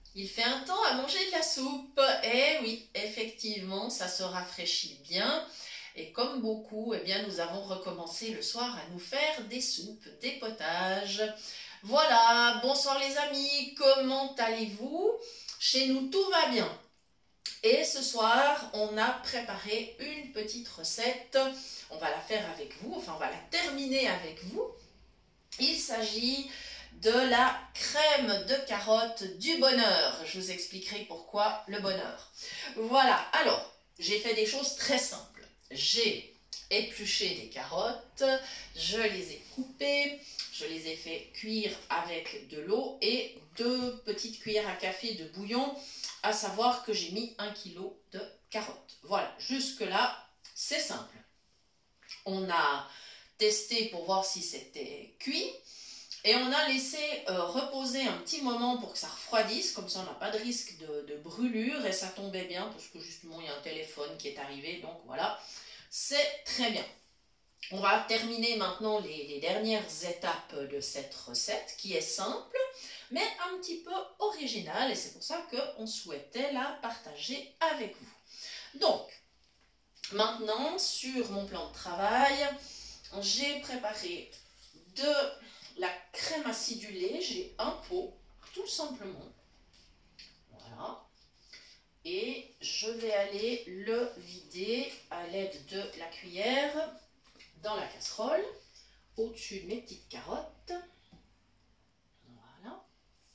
Il fait un temps à manger de la soupe. Eh oui, effectivement, ça se rafraîchit bien. Et comme beaucoup, eh bien, nous avons recommencé le soir à nous faire des soupes, des potages. Voilà, bonsoir les amis, comment allez-vous? Chez nous, tout va bien. Et ce soir, on a préparé une petite recette. On va la faire avec vous, enfin on va la terminer avec vous. Il s'agit de la crème de carotte du bonheur. Je vous expliquerai pourquoi le bonheur. Voilà, alors, j'ai fait des choses très simples. J'ai épluché des carottes, je les ai coupées, je les ai fait cuire avec de l'eau et 2 petites cuillères à café de bouillon, à savoir que j'ai mis 1 kg de carottes. Voilà, jusque-là, c'est simple. On a testé pour voir si c'était cuit. Et on a laissé reposer un petit moment pour que ça refroidisse, comme ça on n'a pas de risque de brûlure, et ça tombait bien parce que justement il y a un téléphone qui est arrivé, donc voilà, c'est très bien. On va terminer maintenant les dernières étapes de cette recette qui est simple, mais un petit peu originale, et c'est pour ça qu'on souhaitait la partager avec vous. Donc, maintenant sur mon plan de travail, j'ai préparé de la crème acidulée, j'ai un pot, tout simplement. Voilà. Et je vais aller le vider à l'aide de la cuillère dans la casserole, au-dessus de mes petites carottes. Voilà.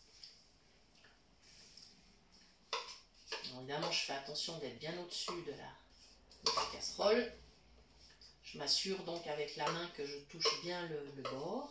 Donc, évidemment, je fais attention d'être bien au-dessus de la casserole. Je m'assure donc avec la main que je touche bien le bord.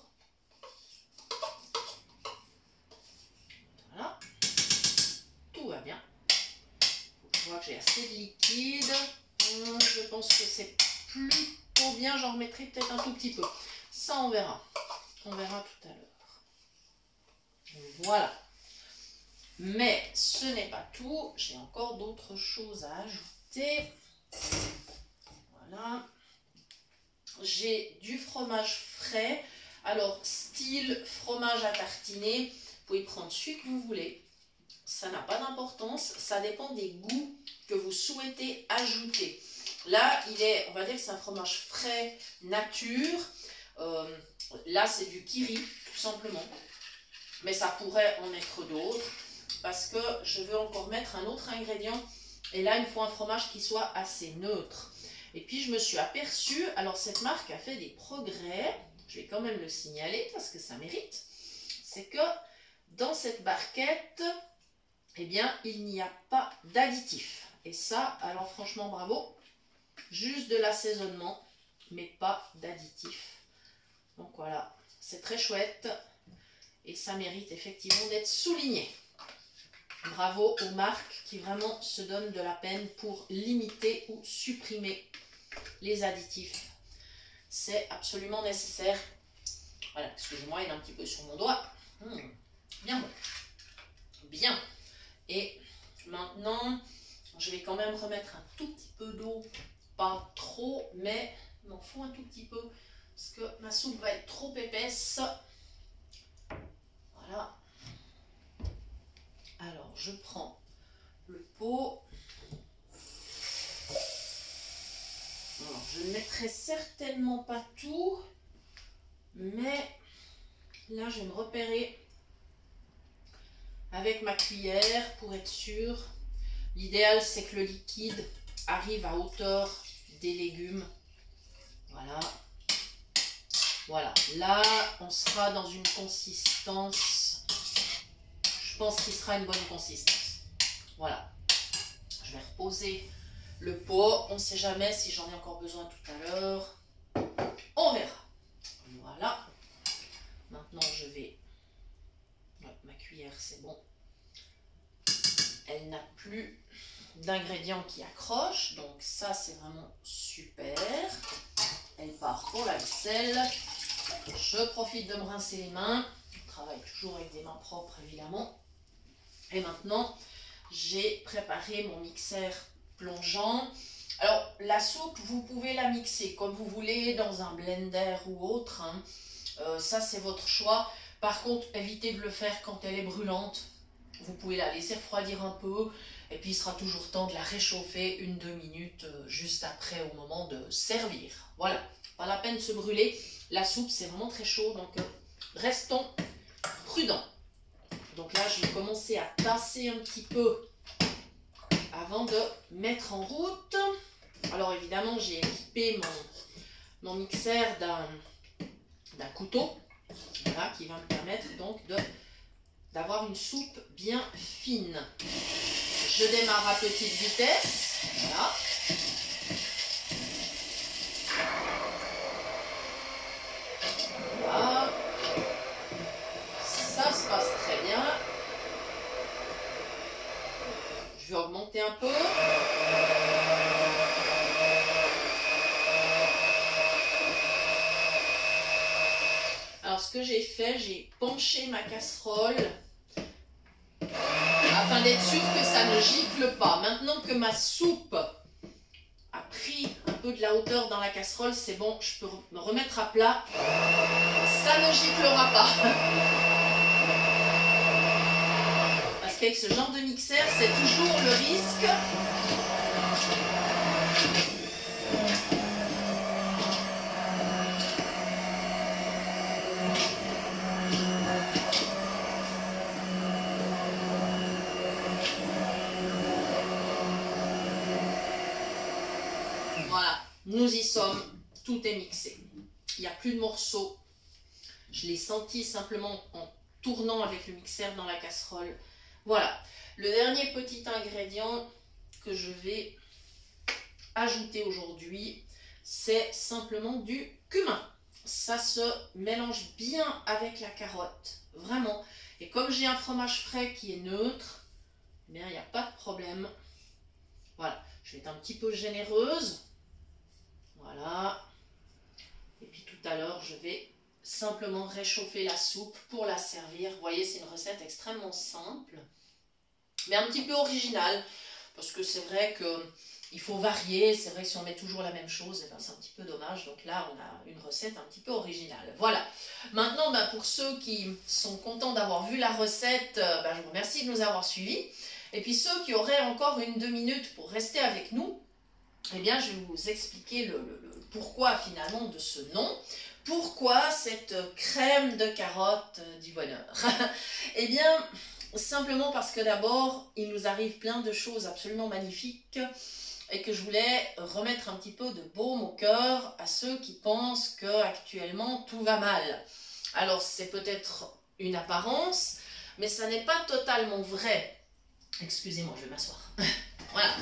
Voilà, tout va bien. Je vois que j'ai assez de liquide. Je pense que c'est plutôt bien. J'en remettrai peut-être un tout petit peu. Ça, on verra. On verra tout à l'heure. Voilà. Mais ce n'est pas tout. J'ai encore d'autres choses à ajouter. Voilà. J'ai du fromage frais. Alors, style fromage à tartiner. Vous pouvez prendre celui que vous voulez. Ça n'a pas d'importance. Ça dépend des goûts que vous souhaitez ajouter. Là, on va dire que c'est un fromage frais nature. Là, c'est du Kiri, tout simplement. Mais ça pourrait en être d'autres. Parce que je veux encore mettre un autre ingrédient. Et là, il faut un fromage qui soit assez neutre. Et puis, je me suis aperçue, alors cette marque a fait des progrès. Je vais quand même le signaler parce que ça mérite. C'est que dans cette barquette, eh bien, il n'y a pas d'additif. Et ça, alors franchement, bravo. Juste de l'assaisonnement, mais pas d'additif. Donc voilà, c'est très chouette. Et ça mérite effectivement d'être souligné. Bravo aux marques qui vraiment se donnent de la peine pour limiter ou supprimer les additifs. C'est absolument nécessaire. Voilà, excusez-moi, il est un petit peu sur mon doigt. Bien bon. Bien. Et maintenant, je vais quand même remettre un tout petit peu d'eau. Pas trop, mais il m'en faut un tout petit peu. Parce que ma soupe va être trop épaisse. Voilà. Alors, je prends le pot. Alors, je ne mettrai certainement pas tout. Mais là, je vais me repérer avec ma cuillère pour être sûr. L'idéal, c'est que le liquide arrive à hauteur des légumes. Voilà. Voilà. Là, on sera dans une consistance. Je pense qu'il sera une bonne consistance. Voilà. Je vais reposer le pot. On ne sait jamais si j'en ai encore besoin tout à l'heure. On verra. Voilà. Maintenant, je vais... Ouais, ma cuillère, c'est bon. Elle n'a plus d'ingrédients qui accrochent. Donc ça, c'est vraiment super. Elle part pour la vaisselle. Je profite de me rincer les mains. Je travaille toujours avec des mains propres, évidemment. Et maintenant, j'ai préparé mon mixeur plongeant. Alors, la soupe, vous pouvez la mixer comme vous voulez, dans un blender ou autre. Ça, c'est votre choix. Par contre, évitez de le faire quand elle est brûlante. Vous pouvez la laisser refroidir un peu et puis il sera toujours temps de la réchauffer 1-2 minutes juste après au moment de servir. Voilà, pas la peine de se brûler. La soupe c'est vraiment très chaud donc restons prudents. Donc là je vais commencer à tasser un petit peu avant de mettre en route. Alors évidemment j'ai équipé mon mixeur d'un couteau, voilà, qui va me permettre donc d'avoir une soupe bien fine. Je démarre à petite vitesse, voilà. Voilà. Ça se passe très bien. Je vais augmenter un peu. Alors ce que j'ai fait, j'ai penché ma casserole afin d'être sûr que ça ne gicle pas. Maintenant que ma soupe a pris un peu de la hauteur dans la casserole, c'est bon, je peux me remettre à plat. Ça ne giclera pas. Parce qu'avec ce genre de mixeur, c'est toujours le risque. Voilà, nous y sommes, tout est mixé. Il n'y a plus de morceaux. Je l'ai senti simplement en tournant avec le mixeur dans la casserole. Voilà, le dernier petit ingrédient que je vais ajouter aujourd'hui, c'est simplement du cumin. Ça se mélange bien avec la carotte, vraiment. Et comme j'ai un fromage frais qui est neutre, eh bien, il n'y a pas de problème. Voilà, je vais être un petit peu généreuse. Voilà. Et puis tout à l'heure, je vais simplement réchauffer la soupe pour la servir. Vous voyez, c'est une recette extrêmement simple, mais un petit peu originale, parce que c'est vrai qu'il faut varier. C'est vrai que si on met toujours la même chose, eh ben, c'est un petit peu dommage. Donc là, on a une recette un petit peu originale. Voilà. Maintenant, ben, pour ceux qui sont contents d'avoir vu la recette, ben, je vous remercie de nous avoir suivis. Et puis ceux qui auraient encore 1-2 minutes pour rester avec nous, eh bien, je vais vous expliquer le pourquoi finalement de ce nom. Pourquoi cette crème de carotte du bonheur? Eh bien, simplement parce que d'abord, il nous arrive plein de choses absolument magnifiques et que je voulais remettre un petit peu de baume au cœur à ceux qui pensent qu'actuellement tout va mal. Alors, c'est peut-être une apparence, mais ça n'est pas totalement vrai. Excusez-moi, je vais m'asseoir. Voilà.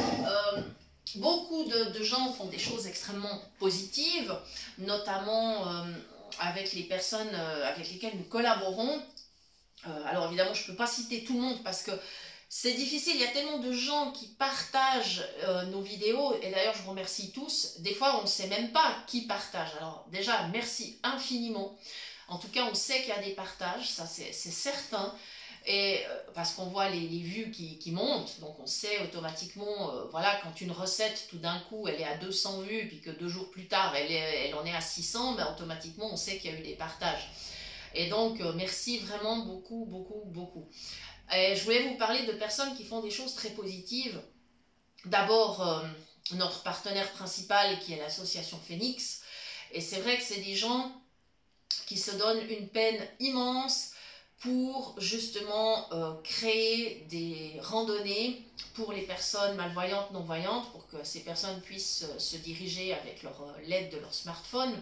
Beaucoup de gens font des choses extrêmement positives, notamment avec les personnes avec lesquelles nous collaborons. Alors évidemment, je ne peux pas citer tout le monde parce que c'est difficile. Il y a tellement de gens qui partagent nos vidéos, et d'ailleurs je vous remercie tous. Des fois, on ne sait même pas qui partage. Alors déjà, merci infiniment. En tout cas, on sait qu'il y a des partages, ça c'est certain. Et parce qu'on voit les vues qui montent, donc on sait automatiquement, voilà, quand une recette tout d'un coup elle est à 200 vues, puis que 2 jours plus tard elle en est à 600, ben, automatiquement on sait qu'il y a eu des partages. Et donc merci vraiment beaucoup, beaucoup, beaucoup. Et je voulais vous parler de personnes qui font des choses très positives. D'abord notre partenaire principal qui est l'association Phoenix, et c'est vrai que c'est des gens qui se donnent une peine immense pour justement créer des randonnées pour les personnes malvoyantes, non-voyantes, pour que ces personnes puissent se diriger avec l'aide de leur smartphone.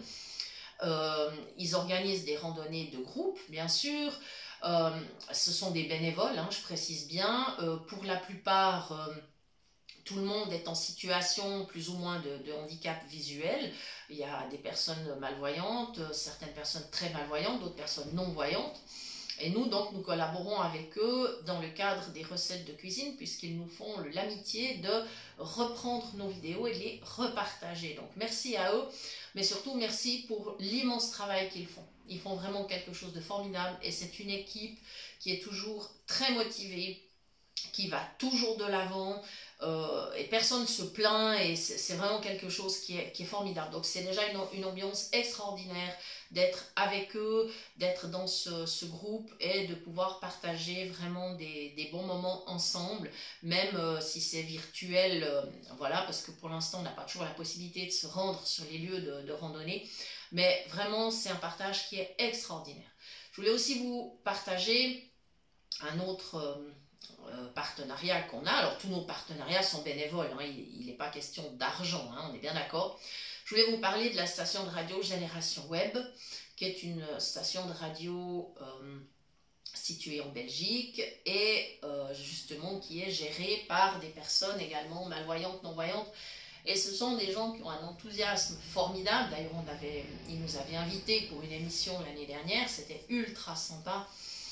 Ils organisent des randonnées de groupe, bien sûr. Ce sont des bénévoles, hein, je précise bien. Pour la plupart, tout le monde est en situation plus ou moins de handicap visuel. Il y a des personnes malvoyantes, certaines personnes très malvoyantes, d'autres personnes non-voyantes. Et nous, donc, nous collaborons avec eux dans le cadre des recettes de cuisine, puisqu'ils nous font l'amitié de reprendre nos vidéos et les repartager. Donc, merci à eux, mais surtout, merci pour l'immense travail qu'ils font. Ils font vraiment quelque chose de formidable, et c'est une équipe qui est toujours très motivée, qui va toujours de l'avant. et personne ne se plaint et c'est vraiment quelque chose qui est formidable. Donc c'est déjà une ambiance extraordinaire d'être avec eux, d'être dans ce groupe et de pouvoir partager vraiment des bons moments ensemble, même si c'est virtuel, voilà, parce que pour l'instant on n'a pas toujours la possibilité de se rendre sur les lieux de randonnée, mais vraiment c'est un partage qui est extraordinaire. Je voulais aussi vous partager un autre partenariat qu'on a. Alors tous nos partenariats sont bénévoles, hein, il n'est pas question d'argent, hein, on est bien d'accord. Je voulais vous parler de la station de radio Génération Web, qui est une station de radio située en Belgique et justement qui est gérée par des personnes également malvoyantes, non-voyantes. Et ce sont des gens qui ont un enthousiasme formidable. D'ailleurs, ils nous avaient invités pour une émission l'année dernière, c'était ultra sympa.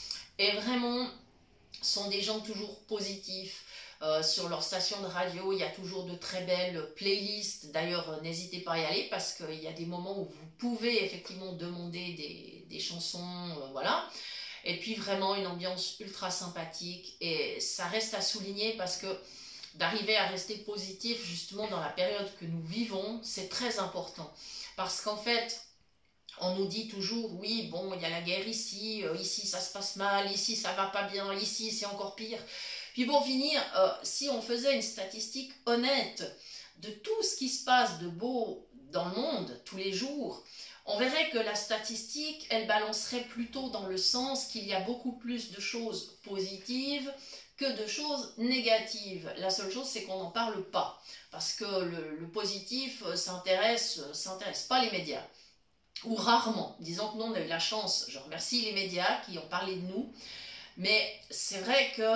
Et vraiment, sont des gens toujours positifs. Sur leur station de radio, il y a toujours de très belles playlists. D'ailleurs, n'hésitez pas à y aller parce qu'il y a des moments où vous pouvez effectivement demander des chansons, voilà. Et puis vraiment une ambiance ultra sympathique et ça reste à souligner parce que d'arriver à rester positif justement dans la période que nous vivons, c'est très important. Parce qu'en fait, on nous dit toujours, oui, bon, il y a la guerre ici, ici ça se passe mal, ici ça va pas bien, ici c'est encore pire. Puis pour finir, si on faisait une statistique honnête de tout ce qui se passe de beau dans le monde tous les jours, on verrait que la statistique, elle balancerait plutôt dans le sens qu'il y a beaucoup plus de choses positives que de choses négatives. La seule chose, c'est qu'on n'en parle pas, parce que le positif s'intéresse pas les médias. Ou rarement. Disons que nous, on a eu la chance, je remercie les médias qui ont parlé de nous, mais c'est vrai que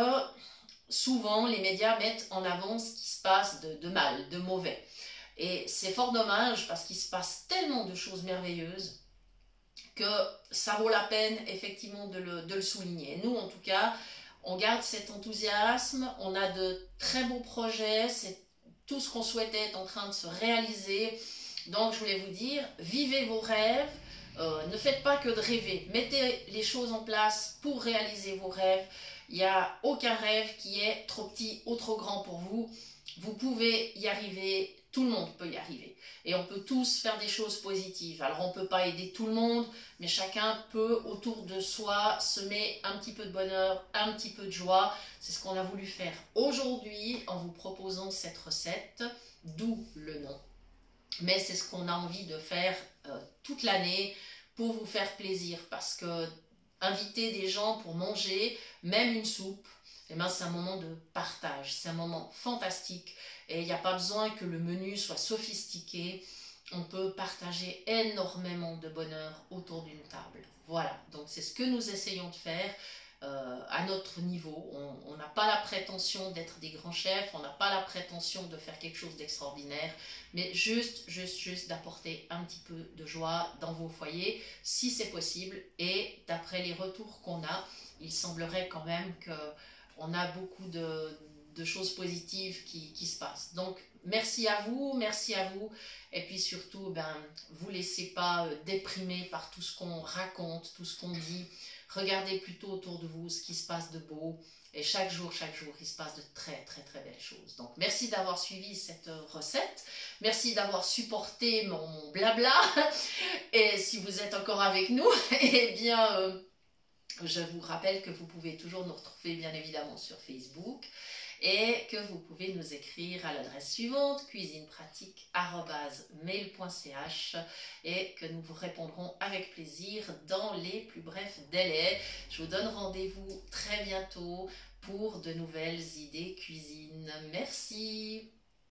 souvent, les médias mettent en avant ce qui se passe de mal, de mauvais. Et c'est fort dommage parce qu'il se passe tellement de choses merveilleuses que ça vaut la peine effectivement de le souligner. Nous, en tout cas, on garde cet enthousiasme, on a de très beaux projets, c'est tout ce qu'on souhaitait est en train de se réaliser. Donc je voulais vous dire, vivez vos rêves, ne faites pas que de rêver, mettez les choses en place pour réaliser vos rêves. Il n'y a aucun rêve qui est trop petit ou trop grand pour vous. Vous pouvez y arriver, tout le monde peut y arriver. Et on peut tous faire des choses positives. Alors on ne peut pas aider tout le monde, mais chacun peut autour de soi semer un petit peu de bonheur, un petit peu de joie. C'est ce qu'on a voulu faire aujourd'hui en vous proposant cette recette, d'où le nom. Mais c'est ce qu'on a envie de faire toute l'année pour vous faire plaisir, parce que inviter des gens pour manger, même une soupe, eh ben, c'est un moment de partage, c'est un moment fantastique et il n'y a pas besoin que le menu soit sophistiqué, on peut partager énormément de bonheur autour d'une table. Voilà, donc c'est ce que nous essayons de faire. À notre niveau, on n'a pas la prétention d'être des grands chefs, on n'a pas la prétention de faire quelque chose d'extraordinaire, mais juste d'apporter un petit peu de joie dans vos foyers, si c'est possible. Et d'après les retours qu'on a, il semblerait quand même qu'on a beaucoup de choses positives qui se passent. Donc merci à vous, et puis surtout, vous laissez pas déprimer par tout ce qu'on raconte, tout ce qu'on dit. Regardez plutôt autour de vous ce qui se passe de beau. Et chaque jour, il se passe de très, très, très belles choses. Donc, merci d'avoir suivi cette recette. Merci d'avoir supporté mon blabla. Et si vous êtes encore avec nous, eh bien, je vous rappelle que vous pouvez toujours nous retrouver, bien évidemment, sur Facebook. Et que vous pouvez nous écrire à l'adresse suivante, cuisinepratique@mail.ch, et que nous vous répondrons avec plaisir dans les plus brefs délais. Je vous donne rendez-vous très bientôt pour de nouvelles idées cuisine. Merci.